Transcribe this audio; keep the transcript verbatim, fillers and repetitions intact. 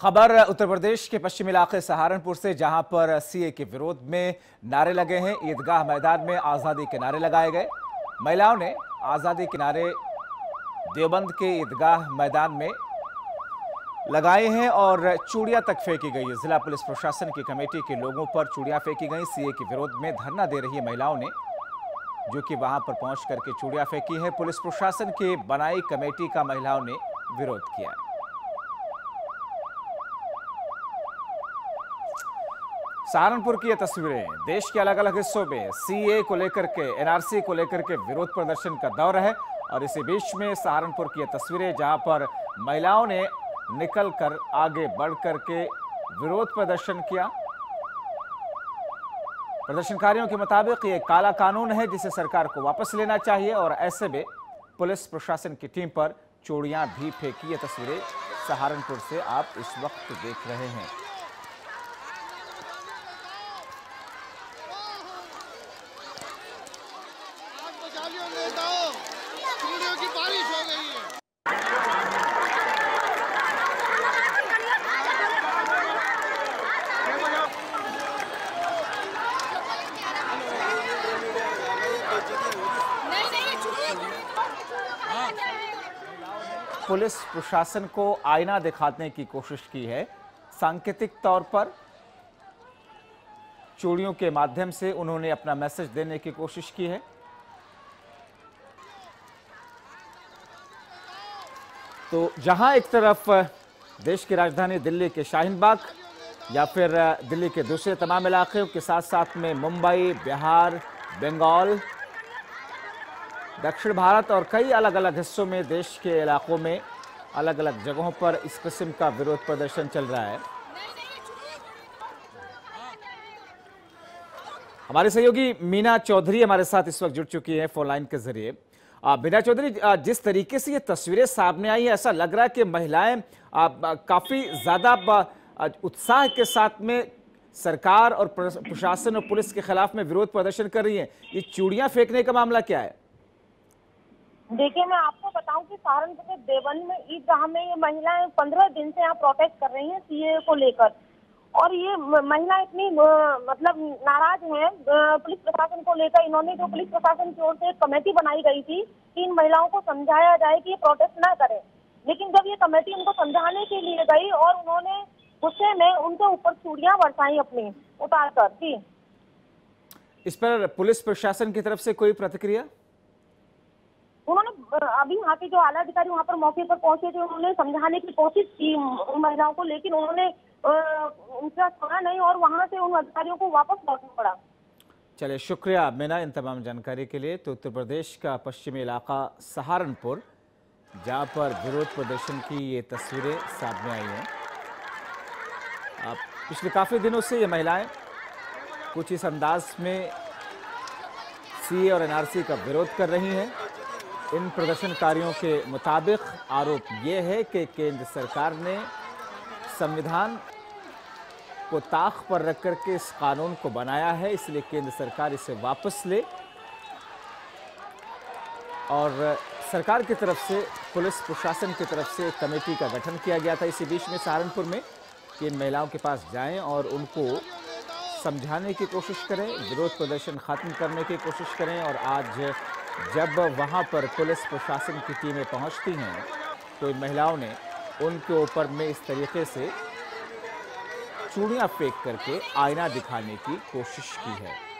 खबर उत्तर प्रदेश के पश्चिमी इलाके सहारनपुर से, जहां पर सीए के विरोध में नारे लगे हैं। ईदगाह मैदान में आज़ादी के नारे लगाए गए। महिलाओं ने आज़ादी के नारे देवबंद के ईदगाह मैदान में लगाए हैं और चूड़ियां तक फेंकी गई। जिला पुलिस प्रशासन की कमेटी के लोगों पर चूड़ियां फेंकी गई। सीए के विरोध में धरना दे रही महिलाओं ने, जो कि वहां पर पहुंच करके चूड़ियां फेंकी है। पुलिस प्रशासन की बनाई कमेटी का महिलाओं ने विरोध किया है। सहारनपुर की ये तस्वीरें देश के अलग अलग हिस्सों में सीए को लेकर के, एनआरसी को लेकर के विरोध प्रदर्शन का दौर है और इसी बीच में सहारनपुर की ये तस्वीरें जहां पर महिलाओं ने निकल कर आगे बढ़ कर के विरोध प्रदर्शन किया। प्रदर्शनकारियों के मुताबिक ये काला कानून है जिसे सरकार को वापस लेना चाहिए और ऐसे में पुलिस प्रशासन की टीम पर चूड़ियां भी फेंकी। ये तस्वीरें सहारनपुर से आप इस वक्त देख रहे हैं। की बारिश हो गई है। पुलिस प्रशासन को आईना दिखाने की कोशिश की है। सांकेतिक तौर पर चूड़ियों के माध्यम से उन्होंने अपना मैसेज देने की कोशिश की है। तो जहां एक तरफ देश की राजधानी दिल्ली के शाहीन बाग या फिर दिल्ली के दूसरे तमाम इलाकों के साथ साथ में मुंबई, बिहार, बंगाल, दक्षिण भारत और कई अलग अलग हिस्सों में, देश के इलाकों में अलग अलग जगहों पर इस किस्म का विरोध प्रदर्शन चल रहा है। हमारे सहयोगी मीना चौधरी हमारे साथ इस वक्त जुड़ चुकी है फोन लाइन के जरिए। मीना चौधरी, जिस तरीके से ये तस्वीरें सामने आई है, ऐसा लग रहा है कि महिलाएं काफी ज्यादा उत्साह के साथ में सरकार और प्रशासन और पुलिस के खिलाफ में विरोध प्रदर्शन कर रही हैं। ये चूड़ियां फेंकने का मामला क्या है? देखिए, मैं आपको बताऊं कि सहारनपुर के देवबंद में ईदगाह में ये महिलाएं पंद्रह दिन से यहाँ प्रोटेस्ट कर रही हैं सीए को लेकर, और ये महिला इतनी मतलब नाराज हैं पुलिस प्रशासन को लेकर। इन्होंने जो पुलिस प्रशासन की ओर से एक कमेटी बनाई गई थी कि इन महिलाओं को समझाया जाए कि ये प्रोटेस्ट ना करें, लेकिन जब ये कमेटी उनको समझाने के लिए गई और उन्होंने गुस्से में उनके ऊपर चूड़ियां बरसाई अपनी उतार कर। जी, इस पर पुलिस प्रशासन की तरफ से कोई प्रतिक्रिया? उन्होंने अभी यहाँ के जो आला अधिकारी वहाँ पर मौके पर पहुंचे थे, उन्होंने समझाने की कोशिश की महिलाओं को, लेकिन उन्होंने उनका सुना नहीं और वहां से उन अधिकारियों को वापस लौटना पड़ा। चलिए, शुक्रिया मीना इन तमाम जानकारी के लिए। तो उत्तर प्रदेश का पश्चिमी इलाका सहारनपुर, जहां पर विरोध प्रदर्शन की ये तस्वीरें सामने आई हैं। अब पिछले काफी दिनों से ये महिलाएं कुछ इस अंदाज में सीए और एनआरसी का विरोध कर रही हैं। इन प्रदर्शनकारियों के मुताबिक आरोप ये है कि केंद्र सरकार ने संविधान को ताक पर रख करके इस कानून को बनाया है, इसलिए केंद्र सरकार इसे वापस ले। और सरकार की तरफ से, पुलिस प्रशासन की तरफ से एक कमेटी का गठन किया गया था इसी बीच में सहारनपुर में कि इन महिलाओं के पास जाएं और उनको समझाने की कोशिश करें, विरोध प्रदर्शन खत्म करने की कोशिश करें। और आज जब वहां पर पुलिस प्रशासन की टीमें पहुंचती हैं तो इन महिलाओं ने उनके ऊपर में इस तरीके से चूड़ियां फेंक करके आईना दिखाने की कोशिश की है।